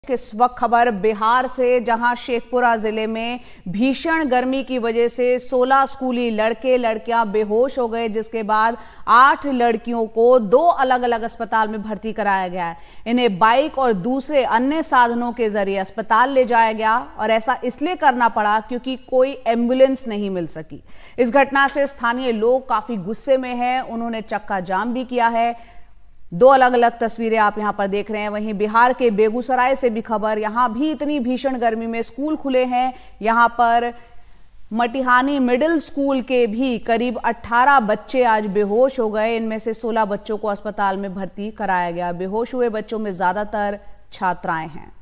इस वक्त खबर बिहार से, जहां शेखपुरा जिले में भीषण गर्मी की वजह से 16 स्कूली लड़के लड़कियां बेहोश हो गए, जिसके बाद 8 लड़कियों को 2 अलग अलग अस्पताल में भर्ती कराया गया है। इन्हें बाइक और दूसरे अन्य साधनों के जरिए अस्पताल ले जाया गया और ऐसा इसलिए करना पड़ा क्योंकि कोई एम्बुलेंस नहीं मिल सकी। इस घटना से स्थानीय लोग काफी गुस्से में हैं, उन्होंने चक्का जाम भी किया है। 2 अलग अलग तस्वीरें आप यहां पर देख रहे हैं। वहीं बिहार के बेगूसराय से भी खबर, यहां भी इतनी भीषण गर्मी में स्कूल खुले हैं। यहां पर मटिहानी मिडिल स्कूल के भी करीब 18 बच्चे आज बेहोश हो गए। इनमें से 16 बच्चों को अस्पताल में भर्ती कराया गया। बेहोश हुए बच्चों में ज्यादातर छात्राएं हैं।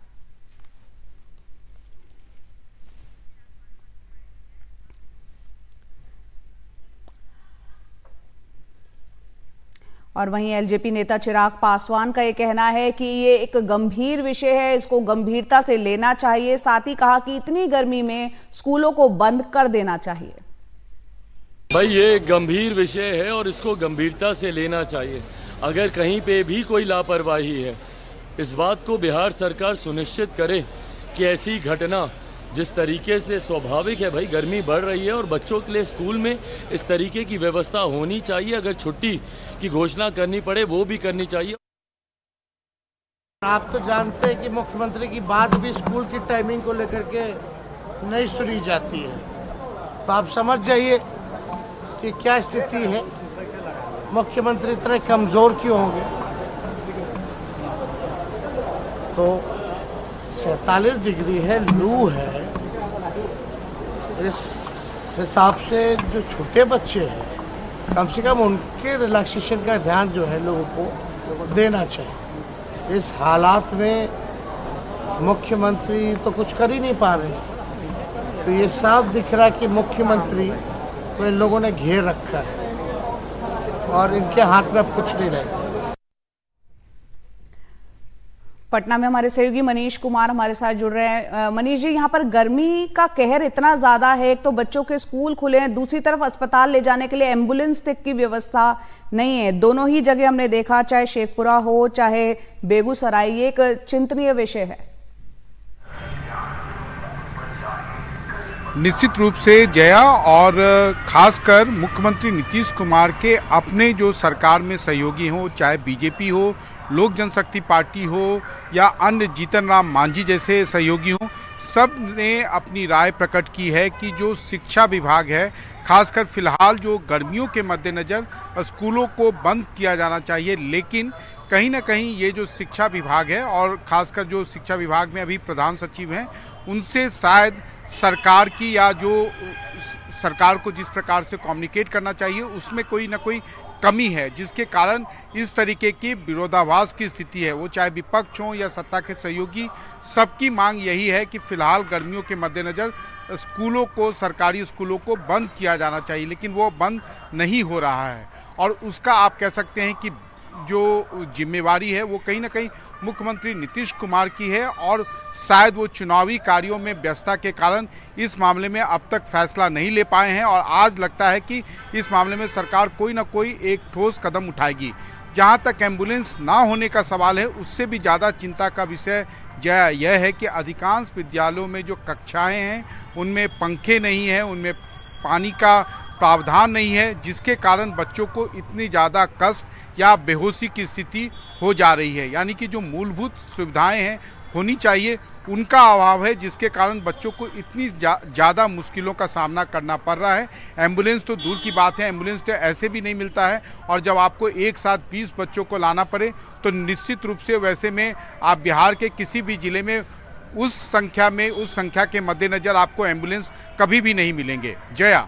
और वहीं एलजेपी नेता चिराग पासवान का यह कहना है कि ये एक गंभीर विषय है, इसको गंभीरता से लेना चाहिए। साथ ही कहा कि इतनी गर्मी में स्कूलों को बंद कर देना चाहिए। भाई ये गंभीर विषय है और इसको गंभीरता से लेना चाहिए। अगर कहीं पे भी कोई लापरवाही है, इस बात को बिहार सरकार सुनिश्चित करे कि ऐसी घटना, जिस तरीके से स्वाभाविक है, भाई गर्मी बढ़ रही है और बच्चों के लिए स्कूल में इस तरीके की व्यवस्था होनी चाहिए। अगर छुट्टी की घोषणा करनी पड़े वो भी करनी चाहिए। आप तो जानते हैं कि मुख्यमंत्री की बात भी स्कूल की टाइमिंग को लेकर के नहीं सुनी जाती है, तो आप समझ जाइए कि क्या स्थिति है। मुख्यमंत्री इतने कमजोर क्यों होंगे। तो 47 डिग्री है, लू है। इस हिसाब से जो छोटे बच्चे हैं, कम से कम उनके रिलैक्सेशन का ध्यान जो है लोगों को देना चाहिए। इस हालात में मुख्यमंत्री तो कुछ कर ही नहीं पा रहे, तो ये साफ दिख रहा है कि मुख्यमंत्री को इन लोगों ने घेर रखा है और इनके हाथ में अब कुछ नहीं रहेगा। पटना में हमारे सहयोगी मनीष कुमार हमारे साथ जुड़ रहे हैं। मनीष जी, यहाँ पर गर्मी का कहर इतना ज्यादा है, एक तो बच्चों के स्कूल खुले हैं, दूसरी तरफ अस्पताल ले जाने के लिए एम्बुलेंस तक की व्यवस्था नहीं है। दोनों ही जगह हमने देखा, चाहे शेखपुरा हो चाहे बेगूसराय, ये एक चिंतनीय विषय है। निश्चित रूप से जया, और खासकर मुख्यमंत्री नीतीश कुमार के अपने जो सरकार में सहयोगी हो, चाहे बीजेपी हो, लोक जनशक्ति पार्टी हो या अन्य जीतन राम मांझी जैसे सहयोगी हों, सब ने अपनी राय प्रकट की है कि जो शिक्षा विभाग है, खासकर फिलहाल जो गर्मियों के मद्देनज़र स्कूलों को बंद किया जाना चाहिए। लेकिन कहीं ना कहीं ये जो शिक्षा विभाग है, और खासकर जो शिक्षा विभाग में अभी प्रधान सचिव हैं, उनसे शायद सरकार की, या जो सरकार को जिस प्रकार से कम्युनिकेट करना चाहिए, उसमें कोई ना कोई कमी है, जिसके कारण इस तरीके की विरोधाभास की स्थिति है। वो चाहे विपक्ष हो या सत्ता के सहयोगी, सबकी मांग यही है कि फिलहाल गर्मियों के मद्देनज़र स्कूलों को, सरकारी स्कूलों को बंद किया जाना चाहिए, लेकिन वो बंद नहीं हो रहा है। और उसका आप कह सकते हैं कि जो जिम्मेवारी है वो कहीं ना कहीं मुख्यमंत्री नीतीश कुमार की है, और शायद वो चुनावी कार्यों में व्यस्तता के कारण इस मामले में अब तक फैसला नहीं ले पाए हैं। और आज लगता है कि इस मामले में सरकार कोई ना कोई एक ठोस कदम उठाएगी। जहां तक एम्बुलेंस ना होने का सवाल है, उससे भी ज़्यादा चिंता का विषय यह है कि अधिकांश विद्यालयों में जो कक्षाएँ हैं उनमें पंखे नहीं हैं, उनमें पानी का प्रावधान नहीं है, जिसके कारण बच्चों को इतनी ज़्यादा कष्ट या बेहोशी की स्थिति हो जा रही है। यानी कि जो मूलभूत सुविधाएं हैं होनी चाहिए, उनका अभाव है, जिसके कारण बच्चों को इतनी ज़्यादा मुश्किलों का सामना करना पड़ रहा है। एम्बुलेंस तो दूर की बात है, एम्बुलेंस तो ऐसे भी नहीं मिलता है, और जब आपको एक साथ 20 बच्चों को लाना पड़े तो निश्चित रूप से वैसे में आप बिहार के किसी भी जिले में उस संख्या के मद्देनज़र आपको एम्बुलेंस कभी भी नहीं मिलेंगे। जया।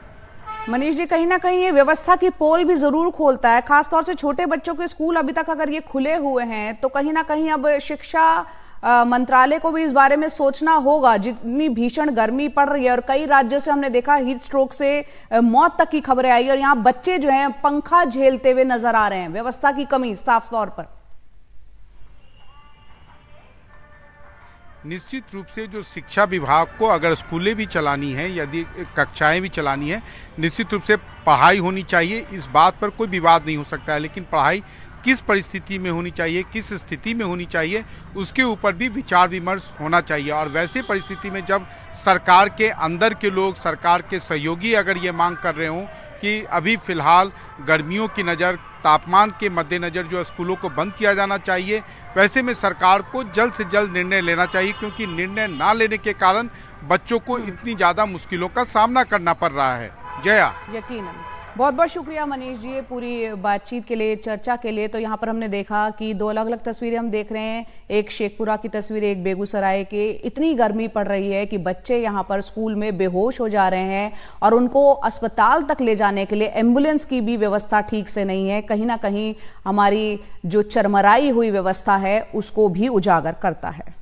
मनीष जी, कहीं ना कहीं ये व्यवस्था की पोल भी जरूर खोलता है, खासतौर से छोटे बच्चों के स्कूल अभी तक अगर ये खुले हुए हैं तो कहीं ना कहीं अब शिक्षा मंत्रालय को भी इस बारे में सोचना होगा। जितनी भीषण गर्मी पड़ रही है और कई राज्यों से हमने देखा हीट स्ट्रोक से मौत तक की खबरें आई, और यहाँ बच्चे जो हैं पंखा झेलते हुए नजर आ रहे हैं। व्यवस्था की कमी साफ तौर पर। निश्चित रूप से जो शिक्षा विभाग को अगर स्कूलें भी चलानी है, यदि कक्षाएं भी चलानी है, निश्चित रूप से पढ़ाई होनी चाहिए, इस बात पर कोई विवाद नहीं हो सकता है। लेकिन पढ़ाई किस परिस्थिति में होनी चाहिए, किस स्थिति में होनी चाहिए, उसके ऊपर भी विचार विमर्श होना चाहिए। और वैसे परिस्थिति में जब सरकार के अंदर के लोग, सरकार के सहयोगी अगर ये मांग कर रहे हों कि अभी फिलहाल गर्मियों की नज़र, तापमान के मद्देनज़र जो स्कूलों को बंद किया जाना चाहिए, वैसे में सरकार को जल्द से जल्द निर्णय लेना चाहिए, क्योंकि निर्णय ना लेने के कारण बच्चों को इतनी ज़्यादा मुश्किलों का सामना करना पड़ रहा है। जया, यकीनन। बहुत बहुत शुक्रिया मनीष जी, पूरी बातचीत के लिए, चर्चा के लिए। तो यहाँ पर हमने देखा कि दो अलग अलग तस्वीरें हम देख रहे हैं, एक शेखपुरा की तस्वीर, एक बेगूसराय की। इतनी गर्मी पड़ रही है कि बच्चे यहाँ पर स्कूल में बेहोश हो जा रहे हैं और उनको अस्पताल तक ले जाने के लिए एम्बुलेंस की भी व्यवस्था ठीक से नहीं है। कहीं ना कहीं हमारी जो चरमराई हुई व्यवस्था है उसको भी उजागर करता है।